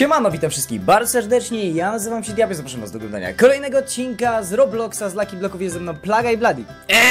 Siemano, witam wszystkich bardzo serdecznie, ja nazywam się Diabeł, zapraszam was do oglądania kolejnego odcinka z Robloxa, z Lucky Blocków, jest ze mną Plaga i Bloody.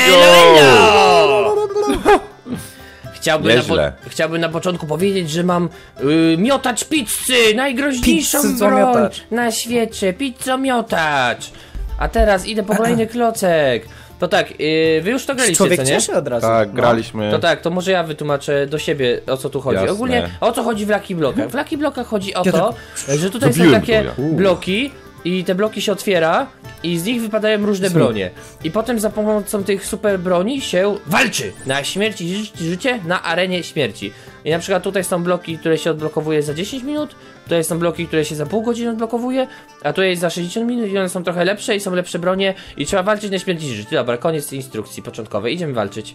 Chciałbym na początku powiedzieć, że mam miotacz pizzy, najgroźniejszą broń na świecie, pizzomiotacz. A teraz idę po kolejny klocek. To tak, wy już to graliście, Człowiek co nie? cieszy od razu. Tak, graliśmy. To tak, to może ja wytłumaczę do siebie, o co tu chodzi. Jasne. Ogólnie, o co chodzi w Lucky Blockach? W Lucky Blockach chodzi o to, że tutaj są Zrobiłem takie to bloki i te bloki się otwiera i z nich wypadają różne bronie. I potem za pomocą tych super broni się walczy na śmierć i życie na arenie śmierci. I na przykład tutaj są bloki, które się odblokowuje za 10 minut, tutaj są bloki, które się za pół godziny odblokowuje, a tutaj za 60 minut i one są trochę lepsze i są lepsze bronie i trzeba walczyć na śmierć i życie. Dobra, koniec instrukcji początkowej, idziemy walczyć.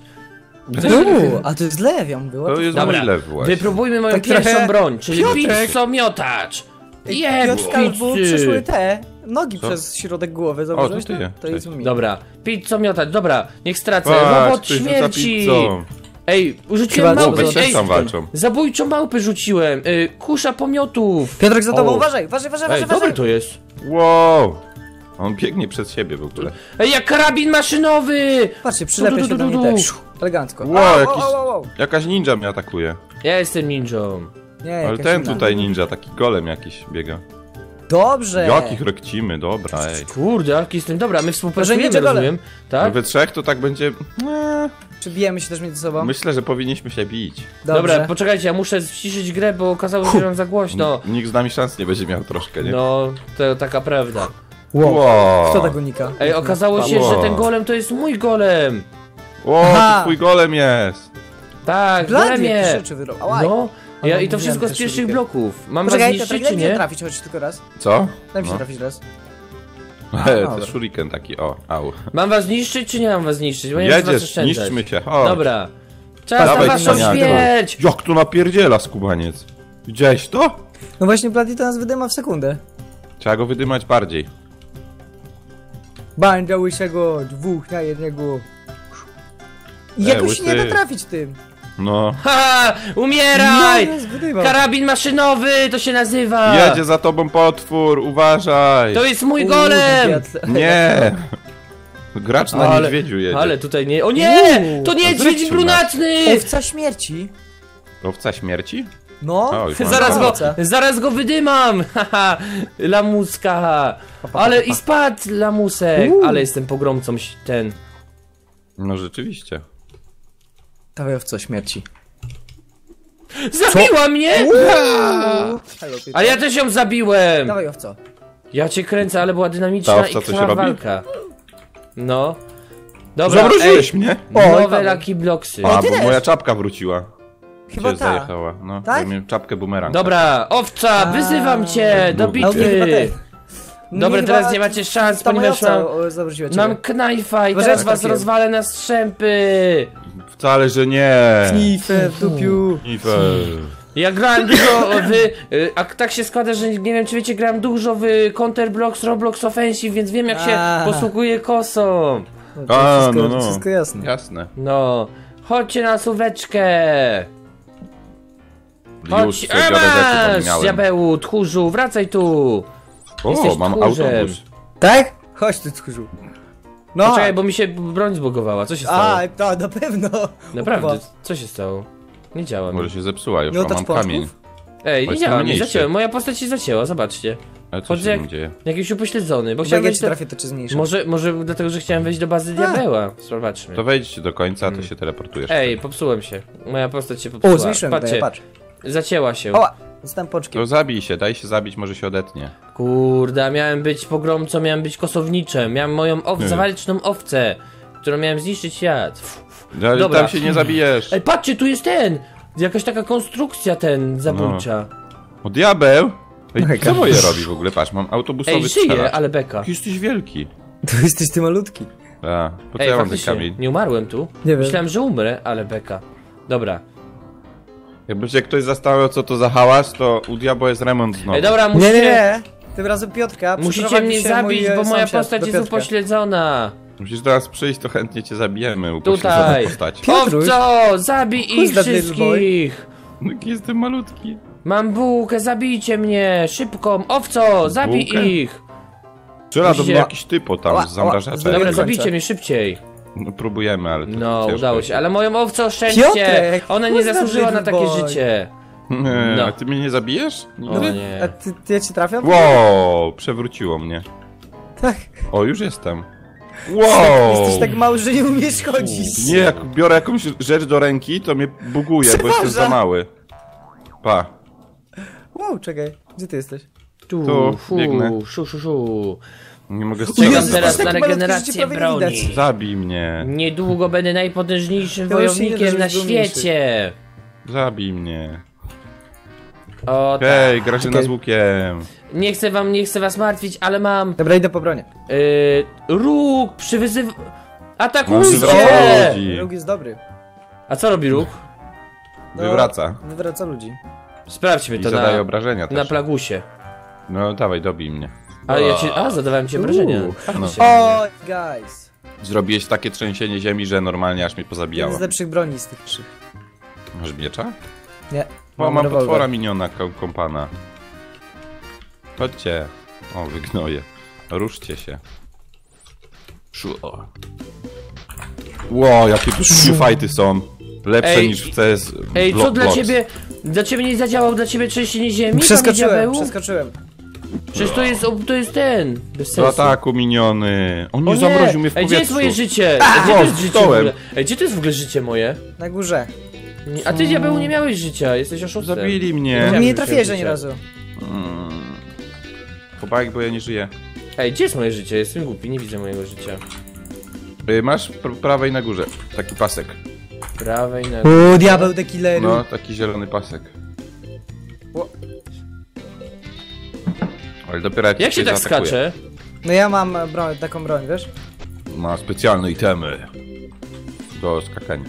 A to jest lew, ja mówię. To jest Dobra, mój lew właśnie. wypróbujmy moją Tak pierwszą trochę- broń, czyli Piotrek! pizzomiotacz. Piotrka, bo przeszły te nogi Co? przez środek głowy, O, zauważyłeś to ty. to jest mi. Dobra, pizzomiotacz, dobra, niech stracę. Patrz, Robot ktoś rzuca śmierci. pizzą. Ej, rzuciłem Chyba małpę. to też Ej, tam walczą. zabójczą małpę rzuciłem. Kusza pomiotów. Piotrek za tobą, O. uważaj. Ej, dobry to jest. Wow! On biegnie przed siebie w ogóle. Ej, jak karabin maszynowy. Patrzcie, przylepia się do mnie tak, elegancko. Wow, Au. jakaś ninja mnie atakuje. Ja jestem ninją. Nie, Ale jakaś ten inna. tutaj ninja, taki golem jakiś biega. Dobrze. Jakich rekcimy, dobra, ej. Kurde, jaki jestem. Dobra, my Że współpracujemy, ninja golem. rozumiem. No Tak? we trzech to tak będzie... Czy bijemy się też między sobą? Myślę, że powinniśmy się bić. Dobrze. Dobra, poczekajcie, ja muszę ściszyć grę, bo okazało się, że mam za głośno. Nikt z nami szans nie będzie miał troszkę, nie? No, to taka prawda. Wow. Kto tak unika? Ej, okazało się, Wow. że ten golem to jest mój golem. O, Aha. to twój golem jest! Tak, Blady, golemie. jakieś rzeczy wyrobił. Ałaj. No, ja, i to mówiłem, wszystko z te pierwszych szuriken. bloków. Mam was Poczekaj, zniszczyć, Piotrek, czy daj mi się nie? trafić, choć tylko raz. Co? Daj mi się No. trafić raz. To dobra. shuriken taki, o, au. Mam was zniszczyć, czy nie mam was zniszczyć? Bo nie mam was Jedziesz, oszczędzać. niszczmy się, chodź. Dobra. Czas na Dawaj, waszą cwaniaku. śmierć! Jak tu napierdziela skubaniec? Widziałeś to? No właśnie, Bloody to nas wydyma w sekundę. Trzeba go wydymać bardziej. Banda łysego, dwóch na jednego. I jakoś łysy. nie da trafić tym. No. Haha! Umieraj! nas wydyma. Karabin maszynowy to się nazywa! Jedzie za tobą potwór, uważaj! To jest mój golem! Nie! Gracz na niedźwiedziu jedzie. Ale tutaj nie... O nie! To niedźwiedź zresztą brunatny! Owca śmierci. Owca śmierci? No. O, już mam Zaraz go wydymam! Haha! Lamuska! Ale i spadł lamusek! Ale jestem pogromcą ten... No rzeczywiście. Dawaj owca śmierci. Zabiła mnie! Hello, Peter. A ja też ją zabiłem! Dawaj owco. Ja cię kręcę, ale była dynamiczna Ta owca i co się krwawa robi? walka. No. Dobra, Zamroziłeś mnie? nowe Dawaj. Lucky Blocksy. A, ty bo też. moja czapka wróciła. Chyba Gdzie tak. zajechała? No, Tak? ja miałem czapkę bumerang. Dobra, owca, A. wyzywam cię do No, No, nie, chyba bitwy. ten. Dobra, Nie, teraz chyba nie macie szans, ta moja ponieważ owca zawróciła ciebie. mam knajfa i Uważaj, teraz że was trafiłem. rozwalę na strzępy. Wcale, że nie. Knifę w dupiu. Ja grałem dużo w... A tak się składa, że nie wiem czy wiecie, grałem dużo w Counter Blocks, Roblox Offensive, więc wiem jak się A. posługuje kosą. No, to A, wszystko, no. wszystko jasne. Jasne. No, chodźcie na suweczkę. Już Chodź, sobie biorę rzeczy, bo masz, miałem. diabełu, tchórzu, wracaj tu. Jesteś O, mam tchórzem. autobus. Tak? Chodź ty, tchórzu. No. Poczekaj, bo mi się broń zbugowała, co się stało? A, to na pewno. Naprawdę, Uwa. co się stało? Nie działa mi. Może się zepsuła już, Nie a mam oddać kamień. pączków? Ej, Bo nie jestem działa mi, mniejszy. zacięłem, moja postać się zacięła, zobaczcie. Ale co Chodź się jak, tam dzieje? jakiś upośledzony, bo Jak chciałem ja wejść ci do... trafię, to cię zmniejszę. Może dlatego, że chciałem wejść do bazy diabeła. Zobaczmy. To wejdź do końca, to się teleportujesz. Ej, popsułem się. Moja postać się popsuła. O, zmniejszyłem Patrzcie, tutaj, patrz. zacięła się. Oła, zostałem pączkiem. To zabij się, daj się zabić, może się odetnie. Kurde, a miałem być pogromcą, miałem być kosowniczem, miałem moją zawaleczną owcę, którą miałem zniszczyć świat. Ale Dobra. tam się nie zabijesz. Ej, patrzcie, tu jest ten! Jakaś taka konstrukcja zabójcza. O, diabeł! Ej, Hejka. co moje robi w ogóle? Patrz, mam autobusowy Ej, strzelacz. żyje, ale beka. Jaki jesteś wielki. To jesteś ty malutki. A, po co Ej, ja mam ten faktycznie, kamień? nie umarłem tu. Nie wiem. Myślałem, że umrę, ale beka. Dobra. Jakby się ktoś zastanawiał, co to za hałas, to u diabła jest remont znowu. Ej, dobra, Nie, musicie, nie, nie. Tym razem Piotrka. musicie przyprowadzi mnie się zabić, mój, bo moja sąsiad postać do jest Piotrka. upośledzona. Musisz do nas przyjść, to chętnie cię zabijemy. Tutaj. Postać. Piotruś. Owco, zabij ich Who's that little boy? wszystkich! No, jaki jestem malutki. Mam bułkę, zabijcie mnie! Szybko! Owco! Zabij Bułkę? ich! Strzela do mnie Musicie- jakiś typo tam z Ała, zamrażaczem. ała, Dobra, końca. zabijcie mnie szybciej. No próbujemy, ale to No, ciężko udało jest. się, ale moją owcę oszczędźcie! Piotrek, Ona nie kurde, zasłużyła na takie little boy. życie. Nie, No. a ty mnie nie zabijesz? O nie. A ty ja ci trafiam? Wow, przewróciło mnie. Tak. O, już jestem. Wow! Jesteś tak mały, że nie umiesz chodzić. Nie, jak biorę jakąś rzecz do ręki, to mnie buguje, bo jestem za mały. Pa. Wow, czekaj. Gdzie ty jesteś? Tu, Tu, biegnę. szu. Nie mogę Jezu, Czekam strzelać. teraz tak na malutkie regenerację życie prawie nie broni. widać. Zabij mnie. Niedługo będę najpotężniejszym To już się nie da, wojownikiem na żebyś był mniejszy. świecie. Zabij mnie. O, tak. Hej, Grażyna Czekaj. z łukiem. Nie chcę was martwić, ale mam Dobra, idę po bronię. róg przywyzyw... Mam Atakujcie! zwrot ludzi. Róg jest dobry. A co robi róg? No, Wywraca. Wywraca ludzi. Sprawdźmy I to zadaje obrażenia na też. plagusie. No dawaj, dobij mnie. Ale ja ci... A, zadawałem ci obrażenia. No. O, guys. Zrobiłeś takie trzęsienie ziemi, że normalnie aż mnie Jeden pozabijało. z lepszych broni z tych trzech. Masz miecza? Nie. O, mam rewolwer. potwora miniona, kompana. Chodźcie. O, wygnoję. Ruszcie się. Ło, jakie tu fighty są. Lepsze Ej, niż w CS Ej, co dla Blocks. ciebie... Dla ciebie nie zadziałał, dla ciebie trzęsienie ziemi? panie Przeskoczyłem, diabeł? przeskoczyłem. Przecież to jest ten. Bez Do sensu. ataku miniony. On O nie zamroził mnie w Ej, gdzie jest powietrzu. moje życie? Ej, gdzie to jest życie w zdołem. ogóle? Ej, gdzie to jest w ogóle życie moje? Na górze. A ty, diabeł, nie miałeś życia, jesteś oszustem. Zabili No, mnie. Wiedziałem, mnie nie że trafiłeś się ani życie. razu. Chłopak, bo ja nie żyję. Ej, gdzie jest moje życie? Jestem głupi, nie widzę mojego życia. Masz prawej na górze. Taki pasek. Prawej na... O, diabeł de killeru. No, taki zielony pasek. O. Ale dopiero Jak się cię tak zaatakuje. skacze? No ja mam taką broń, wiesz? Ma specjalne itemy do skakania.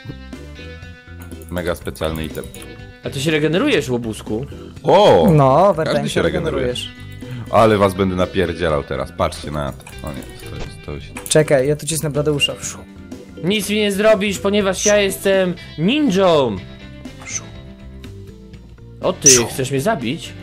Mega specjalny item. A ty się regenerujesz, łobuzku? O! No, każdy wertanie się się regeneruje. regenerujesz. Ale was będę napierdzielał teraz, patrzcie na to. O nie, to jest... Czekaj, ja tu cisnę Bladeusza. Nic mi nie zrobisz, ponieważ ja jestem ninją! O ty, chcesz mnie zabić?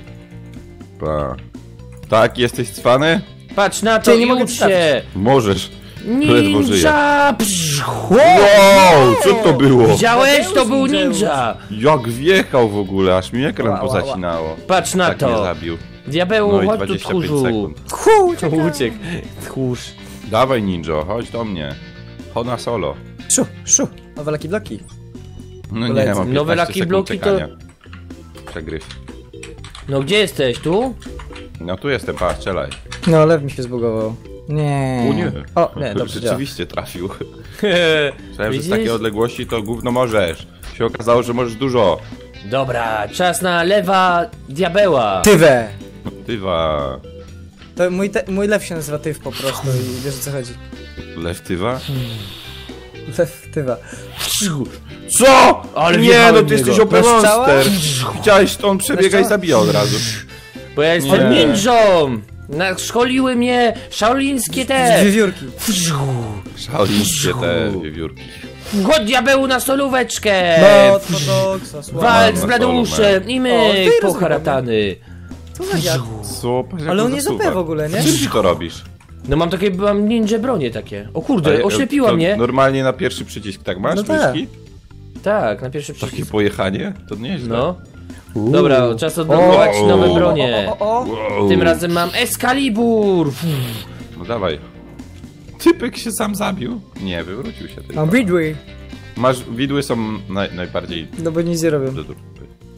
Tak, jesteś cwany? Patrz na to Ty, nie i mogę ucz się! Możesz. Ledwo żyję. Ninja! Psz, Wow, co to było? Widziałeś? To Mateusz był ninja. ninja! Jak wjechał w ogóle, aż mi ekran Ła, ła, ła. pozacinało. Patrz na Tak mnie to! zabił. Diabeł, No i chodź tu 25 tchórzu! sekund. Uciekł. Tchórz. Dawaj ninjo, chodź do mnie. Chodź na solo. Szu. Nowe laki bloki. No nie, Polecam. mam Nowe 15 Lucky sekund Bloki to- czekania. Przegryw. No gdzie jesteś? Tu? No tu jestem, pa, strzelaj. No, lew mi się zbugował. Nie. O nie. O, nie, dobrze działa. Rzeczywiście trafił. Myślałem, że z takiej odległości to gówno możesz. Się okazało, że możesz dużo. Dobra, czas na lewa diabeła. Tywę! Tywa. To mój lew się nazywa Tyw po prostu i wiesz o co chodzi. Lewtywa? Lew Tywa. Co? Ale nie, wjechałem no w ty niego. jesteś OP Bez strzała? Monster. Widziałeś, to on przebiega i strzała? zabija od razu. Bo ja jestem Nie. ninją! Szkoliły mnie shaolińskie te! Wiewiórki. Szalińskie te wiewiórki. Chodź diabeł na solóweczkę! No, to słabe. Walcz na z Bladeuszem i O, myk ty poharatany. Co za dziad? Co? Patrz, jak Ale to on nie zasuwa. zapę w ogóle, nie? Czym ty to robisz? No mam ninja bronie takie. O kurde, Ale, oślepiła to mnie. Normalnie na pierwszy przycisk, tak masz? No tak. Myszki? Tak, na pierwszy Takie przycisk. pojechanie? To nieźle. No. Dobra, czas odblokować O, nowe o, bronie. O. Wow. Tym razem mam Excalibur. No dawaj. Typek się sam zabił? Nie, wywrócił się tylko. Mam Bridway. Masz, widły są najbardziej No bo nic nie robią. do dupy.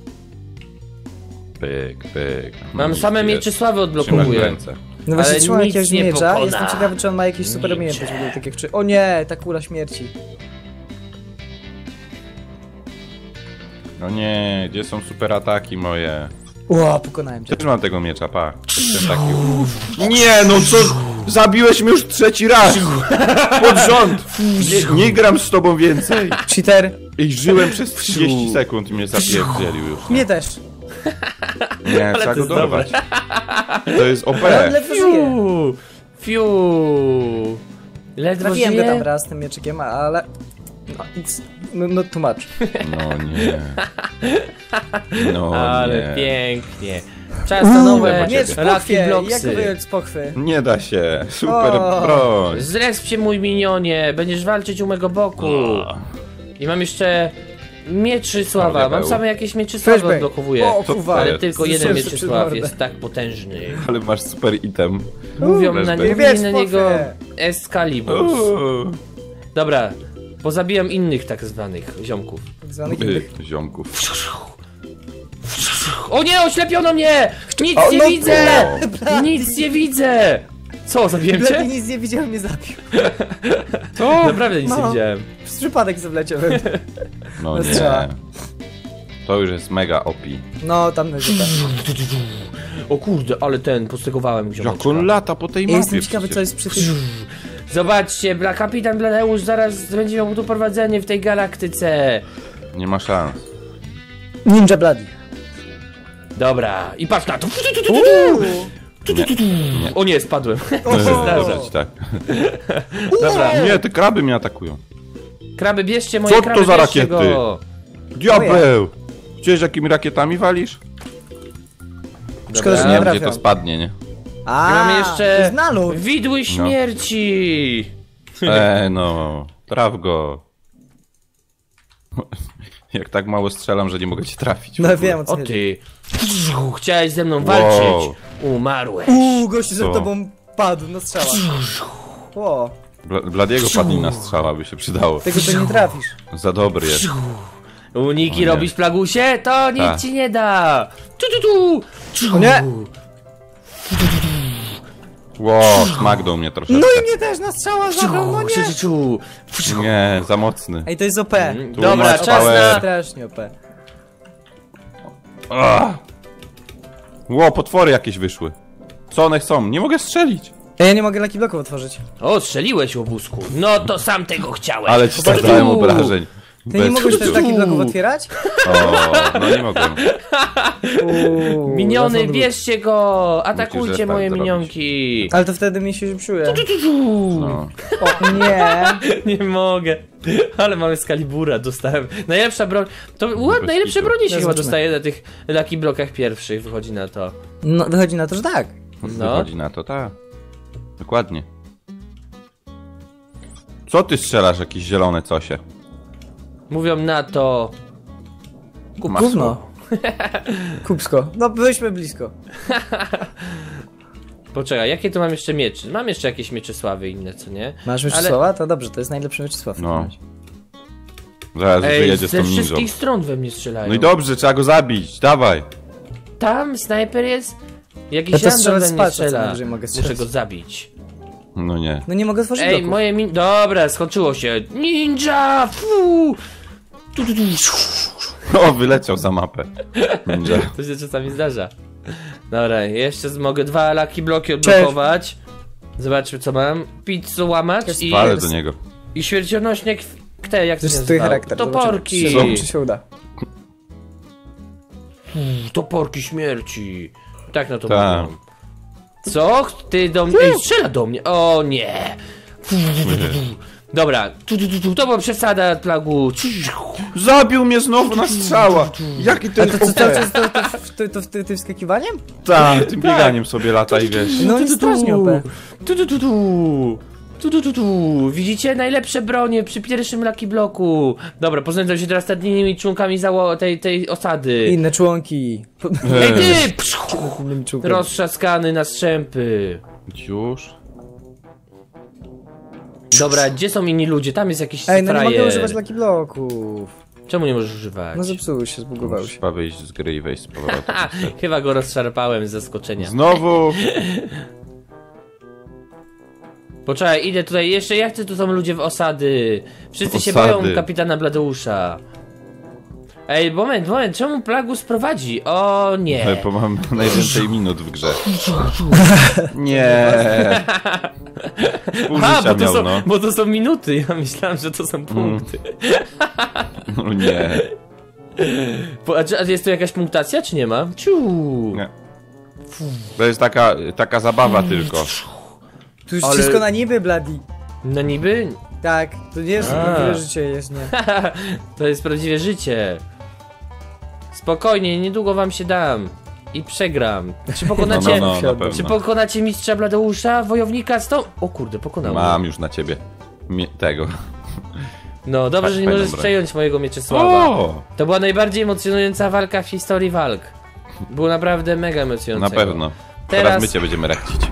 Pyk, pyk. Mam same Wiesz, miecze sławy trzymasz w odblokowuję. ręce. No właśnie Ale trzymam nic jakiegoś nie miecza. pokona. Jestem ciekawy, czy on ma jakieś super Miecze. umiejętności w ogóle, tak jak czy... O nie, ta kula śmierci. No nie, gdzie są super ataki moje? Ło, pokonałem cię. Też mam tego miecza, pa. Jestem taki. Nie, no co? Zabiłeś mnie już trzeci raz! Pod rząd! Nie gram z tobą więcej! Cheater. I żyłem przez 30 sekund i mnie zapierdzielił już. Mnie też. Nie, trzeba go dorwać. To jest OP. Ale on ledwo żyje. Fiu. Ledwo Trafiłem go tam żyje. raz tym mieczykiem, ale... No tłumacz. No nie. No Ale nie. pięknie. Czas na nowe Nie, z Lucky pochwy, jak to Blocksy. wyjąć z pochwy? Nie da się. Super O. broń. Zresp się, mój minionie, będziesz walczyć u mego boku. O. I mam jeszcze Mieczysława, mam same jakieś Mieczysławy Flashbang. odblokowuję. O, Co kurwa. to Ale jest? tylko jeden Słyszę przed Mieczysław mordę. jest tak potężny. Ale masz super item. Mówią na, flashbang. mówili Wiesz, na pochwę. niego Excalibur. Uuu. Dobra, pozabijam innych tak zwanych ziomków. Tak zwanych innych. Ziomków. O nie, oślepiono mnie! Nic O, nie no widzę! kurde. Nic nie widzę! Co, zabiłem Lepiej cię? nic nie widział, mnie zabił. Co? Naprawdę nic nie No. widziałem. Przez przypadek zawleciałem. No No strzała. nie. To już jest mega OP. No, tam leży tak. O kurde, ale ten, postegowałem Jak ziomeczka. on lata po tej Ja mapie jestem ciekawy, przecież. co jest przy tych... Zobaczcie, kapitan Bladeusz zaraz będzie miał tu prowadzenie w tej galaktyce. Nie ma szans. Ninja Bloody. Dobra, i patrz na to. Nie. O nie, spadłem. Zdarzyć, tak. Dobra, Nie, te kraby mnie atakują. kraby, bierzcie moje Co to kraby, za bierzcie rakiety? go. Diabeł! Widziałeś jakimi rakietami walisz? Szkoda, że Dobra. nie Gdzie trafiam. to spadnie, nie? A, Mamy to jeszcze jest nalot. widły śmierci. No, traf go. Jak tak mało strzelam, że nie mogę cię trafić. w No ogóle. wiem, o co O chodzi. ty. Chciałeś ze mną walczyć. Umarłeś. Gościu za Co? tobą padł na strzała. O, Bladiego padnie na strzała, by się przydało. tego to nie trafisz. Za dobry jest. Uniki O nie. robisz, Plagusie? To nic Tak. ci nie da. Tu. O nie! Ło, smaknął mnie troszeczkę. No i mnie też na strzała zabrał, no nie! Nie, za mocny. Ej, to jest OP. Tu Dobra, masz czas power. na... Strasznie OP. Ah. Ło, potwory jakieś wyszły. Co one chcą? Nie mogę strzelić. Ej, ja nie mogę Lucky Blocków otworzyć. O, strzeliłeś, łobuzku. No to sam tego chciałeś. Ale ci zadałem obrażeń. Ty nie mogłeś też Lucky Blocków otwierać? O, no nie mogłem. Miniony, wracam do- bierzcie go! Musisz Atakujcie restart moje zrobić. minionki! Ale to wtedy mi się psuje. No. O nie! Nie mogę. Ale mamy Excalibura, dostałem. Najlepsza broń. To Bez najlepsze kitu. bronie się chyba Zobaczymy. dostaje na tych Lucky Blockach pierwszych, wychodzi na to. No, wychodzi na to, że tak. No. Wychodzi na to, tak. Dokładnie. Co ty strzelasz, jakieś zielone cosie? Mówią na to. Masło. Gówno. Kupsko. No, byliśmy blisko. Poczekaj, jakie tu mam jeszcze miecze? Mam jeszcze jakieś Mieczysławy inne, co nie? Masz Mieczysława? To dobrze, to jest najlepszy Mieczysław. w No. takim razie. Zaraz Ej, wyjedzie z tą ze ninją. wszystkich stron we mnie strzelają. No i dobrze, trzeba go zabić, dawaj. Tam snajper jest. Ja Jakiś to random strzelać we z mnie palca, co strzela. najwyżej mogę Muszę strzelać. go zabić. No nie. No nie mogę otworzyć Ej, bloków. moje Dobra, skończyło się. Ninja! Fu! O, wyleciał za mapę. Ninja. To się czasami zdarza. Dobra, jeszcze mogę 2 Lucky Bloki odblokować. Zobaczmy co mam. Pizzę łamać i, Walę do niego. i śmiercionośnik kte, jak To to się jest twój nazywał? charakter. Toporki! Zobaczymy, czy się uda. Toporki śmierci. Tak na to Tak. mówią. Co? Ty do mnie... Ej, strzela do mnie! O nie! Dobra, to była przesada, Plagu. Zabił mnie znowu na strzała. Jaki A ten to co cały OP? czas to tym wskakiwaniem? Tak, tym bieganiem sobie lata i wiesz. No nie strasznie OP. Widzicie? Najlepsze bronie przy pierwszym Lucky Bloku. Dobra, poznałem się teraz nad innymi członkami tej osady. Inne członki. Ej ty! Innymi członkami. Roztrzaskany na strzępy. Już? Dobra, gdzie są inni ludzie? Tam jest jakiś Ej, no nie mogę frajer. używać Lucky Bloków. Czemu nie możesz używać? No zepsuły się, zbugowały się. Trzeba wyjść z gry i wejść z powrotem. Ha, chyba go rozszarpałem z zaskoczenia. Znowu! Poczekaj, idę tutaj jeszcze, jak chcę, tu są ludzie w osady. Wszyscy się Osady. boją kapitana Bladeusza. Ej, moment, czemu Plagus prowadzi? O nie. Bo mam najwięcej minut w grze. Nie. Pół życia miał, no. bo to są minuty, ja myślałem, że to są punkty. No nie. A jest tu jakaś punktacja, czy nie ma? Ciu. Nie. To jest taka zabawa tylko. Tu już Ale- wszystko na niby, Bloody. No niby? Tak, to nie jest A. prawdziwe życie, jest nie. To jest prawdziwe życie. Spokojnie, niedługo wam się dam. I przegram. Czy pokonacie, No, na czy pewno. pokonacie mistrza Bladeusza, wojownika 100? O kurde, pokonał mnie. Mam już na ciebie tego. No, dobrze, Tak, że nie fajną możesz broń. przejąć mojego Mieczysława. O! To była najbardziej emocjonująca walka w historii walk. Było naprawdę mega Na emocjonujące. pewno. Teraz- Teraz my cię będziemy rekcić.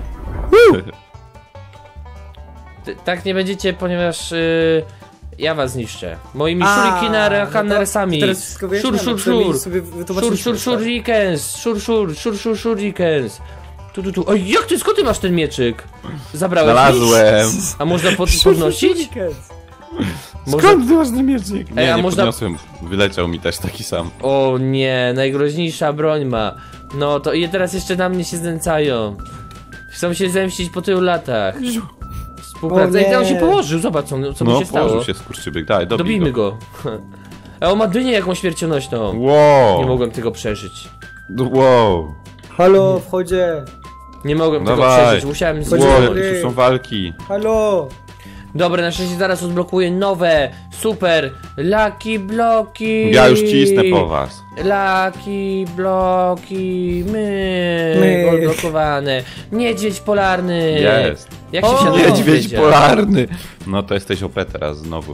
Tak nie będziecie, ponieważ ja was zniszczę. Moimi A, shurikenersami. no to teraz wszystko wyjaśniamy, Szur, szur, przynajmniej szur. sobie Szur, wytłumaczyliśmy szur, już, shurikens. Szur, shurikens. Tu. Oj, jak ty, skąd ty masz ten mieczyk? Zabrałeś mi? Znalazłem. A można tak. podnosić? Można... Skąd ty masz ten mieczyk? Ej, Nie, a nie można- podniosłem. Wyleciał mi też taki sam. O nie, najgroźniejsza broń ma. No to i teraz jeszcze na mnie się znęcają. Chcą się zemścić po tylu latach. Współpraca. O nie. I on się położył, zobacz co mu No, się stało. położył się skurczybyk. Daj, dobij Dobijmy go. A on ma dynię jakąś śmiercionośną. Wow. Nie mogłem tego przeżyć. Wow. Halo, wchodzie. Nie mogłem tego Dawaj. przeżyć, musiałem Chodź, zginąć. Wow, Dobry. jakie tu są walki. Halo. Dobra, na szczęście zaraz odblokuję nowe, super, Lucky Bloki. Ja już cisnę po was. Lucky Bloki, My. odblokowane. Niedźwiedź polarny. Jest. Jak się O, wsiada do Niedźwiedź niedźwiedzia? polarny. No to jesteś OP teraz znowu.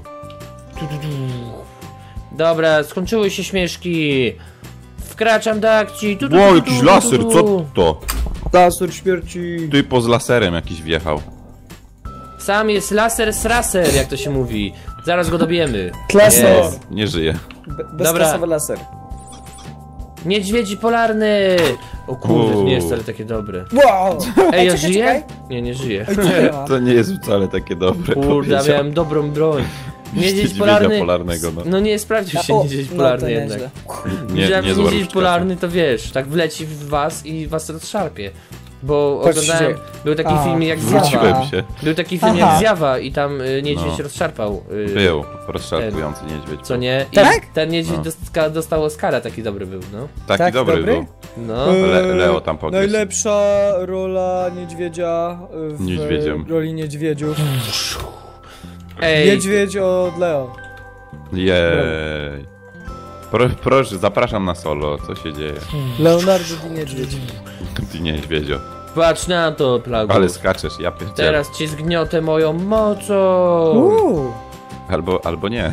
Dobra, skończyły się śmieszki. Wkraczam do akcji. Wow, jakiś laser, co to? Laser śmierci. Typo z laserem jakiś wjechał. Sam jest laser z raser, jak to się mówi. Zaraz go dobijemy. Klasa. Jest. Nie żyje. Bezklasowy laser. Niedźwiedzi polarny. O kurde, to nie jest Uuu. wcale takie dobre. Wow. Ej, ja czekaj, żyję? czekaj. Nie żyję. Oj, co nie ma? To nie jest wcale takie dobre. Kurde, powiedział. miałem dobrą broń. Niedźwiedź Niedźwiedzia polarny. polarnego, no. No nie sprawdził się O, niedźwiedź no, polarny to jednak. nieźle. Widziałem, że zła niedźwiedź różdżka. polarny to wiesz, tak wleci w was i was rozszarpie. Bo Patrz, oglądałem, się- był taki A, film jak Wróciłem Zjawa. się. Był taki film Aha. jak Zjawa i tam niedźwiedź No. rozszarpał. Był rozszarpujący niedźwiedź. Co nie? I Tak? ten niedźwiedź No. dostał Oscara, taki dobry był, no. Taki Tak, dobry, dobry? był. No. Leo tam pogryzł. Najlepsza rola niedźwiedzia w Niedźwiedziem. roli niedźwiedziów. Ej, Niedźwiedź od Leo. Jej. Proszę, zapraszam na solo. Co się dzieje? Leonardo di Niedźwiedź. Ty niedźwiedzio. patrz na to, Plagu. Ale skaczesz, ja pierdzielę. Teraz cię zgniotę moją mocą. Albo nie.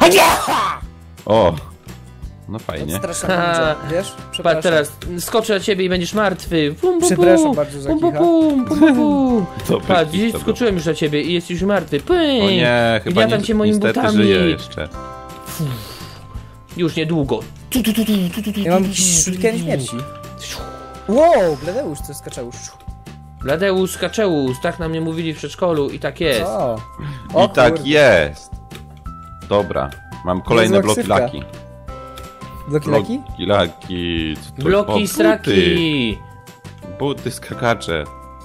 O! No fajnie. Odstraszam Ha. ninja, wiesz? Patrz Przepraszam. teraz, skoczę na ciebie i będziesz martwy. Pum, pum, Przepraszam pum, bardzo za pum, pum, kicha. pum, pum, pum, pum. Dobry Patrz, kit widzisz, to był. skoczyłem już na ciebie i jesteś już martwy. Pyń. O nie, chyba Wjatam cię moimi niestety butami. żyje jeszcze. Już niedługo. Ja mam jakiś szutkę śmierci. Wow, Bladeusz, co skaczał. Bladeusz Kaczeus, tak na mnie mówili w przedszkolu i tak jest. O. I tak kurde. jest. Dobra, mam kolejne Niezła bloki ksywka. laki. Bloki laki? Bloki laki. Co to- o, Bloki buty. straki. Buty skakacze.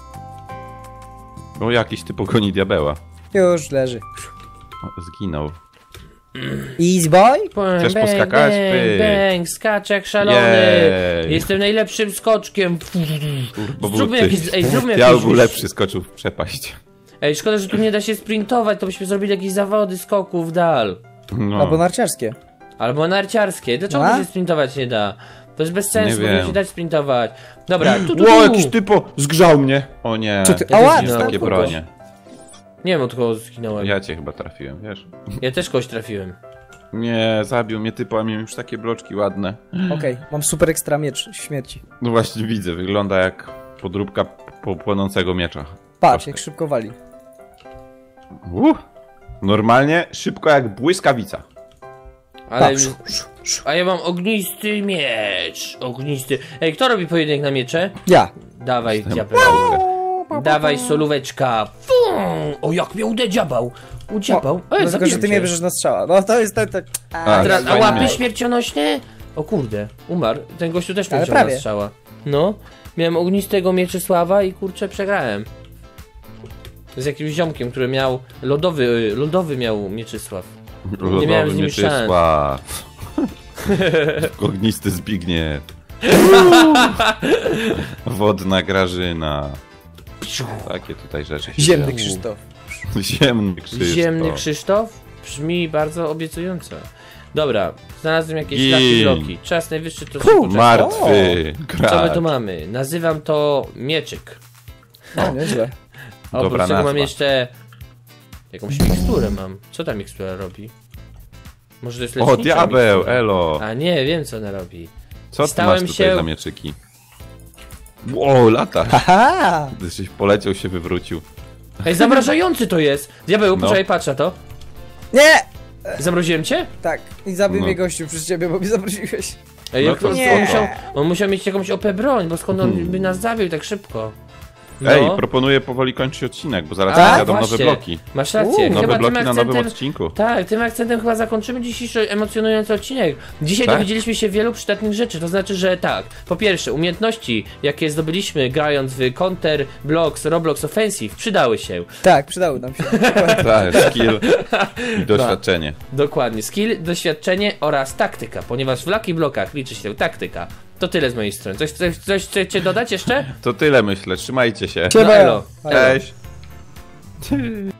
O, jakiś typ goni diabeła. Już leży. O, zginął. Easy boy? Chcesz Bang, poskakać? bang, Pyk. bang, skaczę jak szalony. Jej. Jestem najlepszym skoczkiem. Bo Zróbmy buty. jakiś, zróbmy Ja jakiś... był lepszy, skoczył w przepaść. Ej, szkoda, że tu nie da się sprintować, to byśmy zrobili jakieś zawody skoków w dal. No. Albo narciarskie. Albo narciarskie. Dlaczego A? się sprintować nie da? To jest bez sensu, Nie powinno wiem. się dać sprintować. Dobra, tu. Ło, jakiś typo zgrzał mnie. O nie. Co ty? Ja Ała, też Jest nie takie kogoś. bronie. Nie wiem, od kogo zginąłem. Ja cię chyba trafiłem, wiesz? Ja też kogoś trafiłem. Nie, zabił mnie typo, a miałem już takie bloczki ładne. Okej, mam super ekstra miecz śmierci. No właśnie widzę, wygląda jak podróbka płonącego miecza. Patrz, jak szybko wali. Normalnie, szybko jak błyskawica. Ale... Patrz. A ja mam ognisty miecz. Ognisty. Ej, kto robi pojedynek na miecze? Ja. Dawaj, diabeł. Dawaj, solóweczka. Fum! O, jak mnie udziabał. Udziabał. Ej, No tylko, że ty zabiłem mnie cię. bierzesz na strzała. No to jest tak. A, Teraz, a fajny łapy miecz. śmiercionośne? O kurde, umarł. Ten gościu też Ale miał na prawie. strzała. No, miałem ognistego Mieczysława i kurczę przegrałem. Z jakimś ziomkiem, który miał lodowy miał Mieczysław. Nie miałem z nim Mieczysław. Ognisty Zbigniew. Wodna Grażyna. Takie tutaj rzeczy się Ziemny dzieją. Krzysztof. Ziemny Krzysztof. Ziemny Krzysztof? Brzmi bardzo obiecująco. Dobra, znalazłem jakieś I- Lucky bloki. Czas najwyższy to szybko czas. Martwy. Co my tu Gracz. mamy? Nazywam to mieczyk. No, nieźle. Oprócz Dobra tego mam nazwa. jeszcze... Jakąś miksturę mam. Co ta mikstura robi? Może to jest O, lecznicza diabeł, mikstura? elo. A nie, wiem co ona robi. Co ty stałem masz tutaj się- za mieczyki? Wow, lata. Haha! Gdzieś poleciał, się wywrócił. Ej, zamrażający to jest! Diabeł, No. poczekaj, patrz na to. Nie! Zamroziłem cię? Tak, i zabił No. mnie gościu przez ciebie, bo mnie zaprosiłeś. Ej, No jak to on, nie. on musiał mieć jakąś OP broń, bo skąd on by nas zabił tak szybko? No. Ej, proponuję powoli kończyć odcinek, bo zaraz A, jadą nowe właśnie. bloki. Masz rację, Nowe chyba Nowe bloki tym na nowym akcentem... odcinku. Tak, tym akcentem chyba zakończymy dzisiejszy emocjonujący odcinek. Dzisiaj Tak? dowiedzieliśmy się wielu przydatnych rzeczy, to znaczy, że tak, po pierwsze, umiejętności, jakie zdobyliśmy grając w Counter, Blocks, Roblox Offensive, przydały się. Tak, przydały nam się. Tak, skill i doświadczenie. Dokładnie, skill, doświadczenie oraz taktyka, ponieważ w Lucky Blockach liczy się taktyka. To tyle z mojej strony. Coś chcecie dodać jeszcze? To tyle myślę, trzymajcie się. Siema. No elo. Cześć.